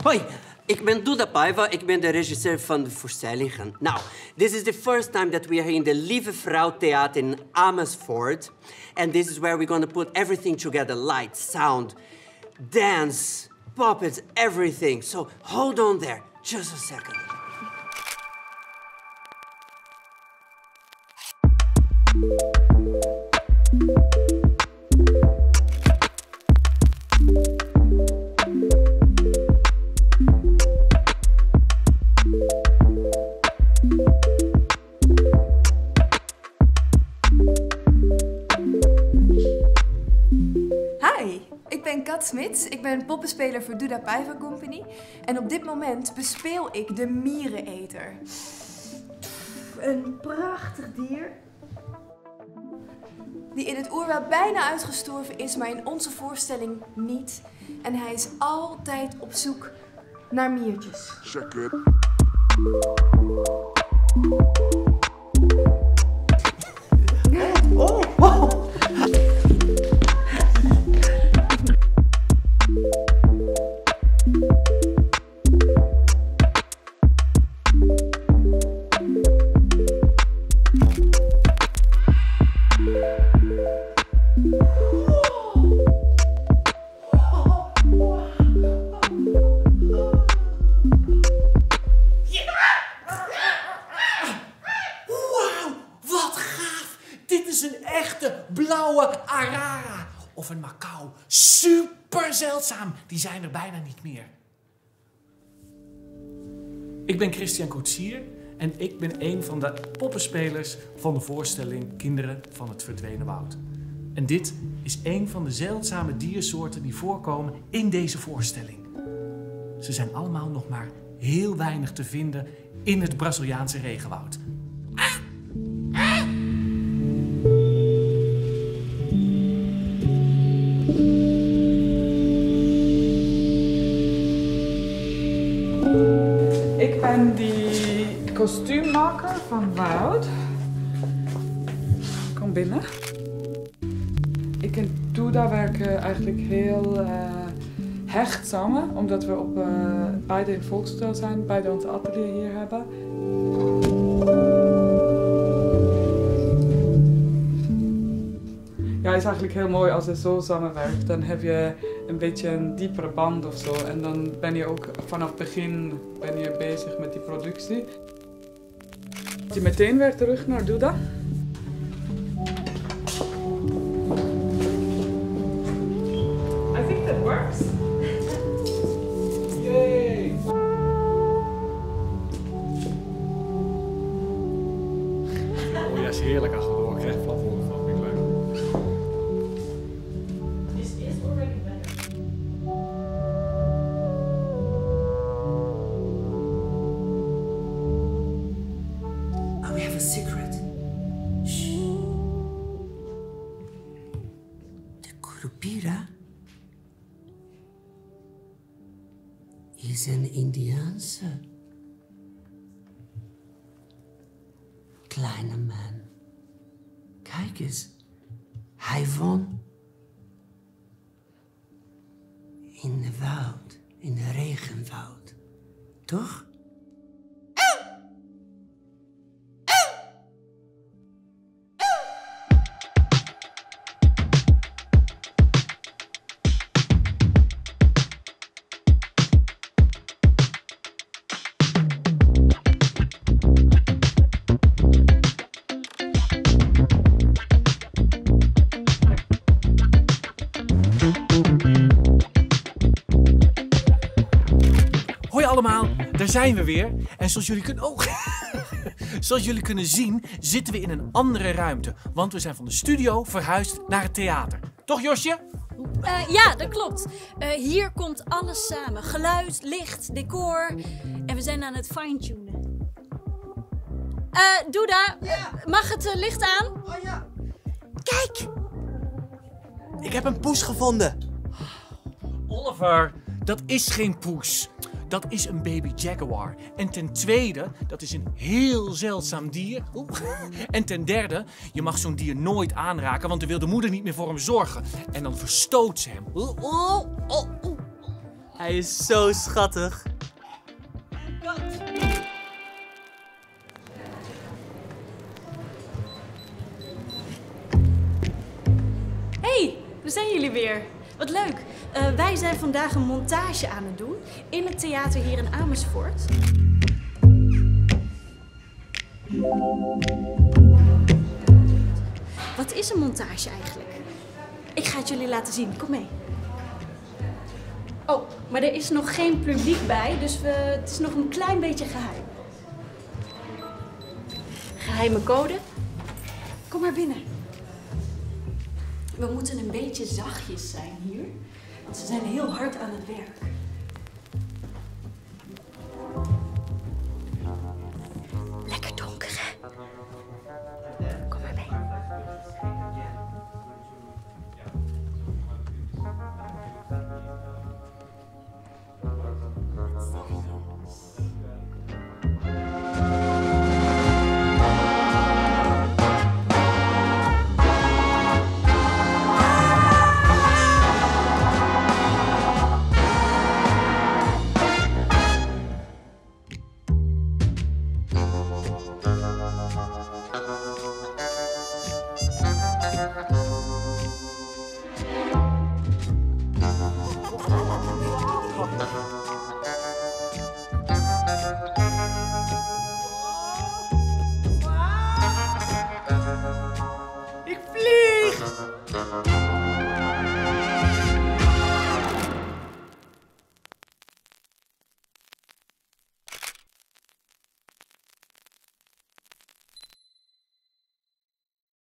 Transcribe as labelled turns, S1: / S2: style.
S1: Hoi, ik ben Duda Paiva, ik ben de regisseur van de voorstellingen. Nou, this is the first time that we are in the Lieve Vrouw Theater in Amersfoort. And this is where we're going to put everything together. Light, sound, dance, puppets, everything. So hold on there, just a second.
S2: Ik ben Kat Smits, ik ben poppenspeler voor Duda Paiva Company en op dit moment bespeel ik de miereneter. Een prachtig dier die in het oerwoud bijna uitgestorven is, maar in onze voorstelling niet. En hij is altijd op zoek naar miertjes.
S3: Check it.
S4: Oh, wow.
S5: Blauwe arara of een makau. Super zeldzaam. Die zijn er bijna niet meer. Ik ben Christian Koetsier en ik ben een van de poppenspelers van de voorstelling Kinderen van het Verdwenen Woud. En dit is een van de zeldzame diersoorten die voorkomen in deze voorstelling. Ze zijn allemaal nog maar heel weinig te vinden in het Braziliaanse regenwoud.
S4: Ik ben die kostuummaker van Woud. Kom binnen. Ik en Duda werken eigenlijk heel hecht samen, omdat we op beide in Volksstijl zijn, beide onze atelier hier hebben. Ja, het is eigenlijk heel mooi als je zo samenwerkt. Dan heb je een beetje een diepere band of zo. En dan ben je ook vanaf het begin bezig met die productie. Je meteen weer terug naar Duda. I think that works. Yay!
S5: Oh ja, is heerlijk als we er ook echt plat worden van. Vind ik leuk.
S6: This is already better.
S1: Oh, we have a secret. Shh. De Kurupira is een Indiaanse kleine man. Kijk eens, hij woont in de woud, in de regenwoud, toch?
S5: Hoi allemaal, daar zijn we weer. En zoals jullie kunnen zien, zitten we in een andere ruimte. Want we zijn van de studio verhuisd naar het theater. Toch, Josje?
S6: Ja, dat klopt. Hier komt alles samen. Geluid, licht, decor. En we zijn aan het fine-tunen. Duda, ja. Mag het licht aan?
S1: Oh ja.
S6: Kijk!
S1: Ik heb een poes gevonden.
S5: Oliver, dat is geen poes. Dat is een baby jaguar. En ten tweede, dat is een heel zeldzaam dier. En ten derde, je mag zo'n dier nooit aanraken, want dan wil de moeder niet meer voor hem zorgen. En dan verstoot ze hem.
S3: Hij is zo schattig.
S6: Hey, daar zijn jullie weer. Wat leuk. Wij zijn vandaag een montage aan het doen in het theater hier in Amersfoort. Wat is een montage eigenlijk? Ik ga het jullie laten zien. Kom mee. Oh, maar er is nog geen publiek bij, dus het is nog een klein beetje geheim. Geheime code. Kom maar binnen. We moeten een beetje zachtjes zijn hier, want ze zijn heel hard aan het werk. Lekker donker, hè? Kom maar mee.
S3: Ik vlieg!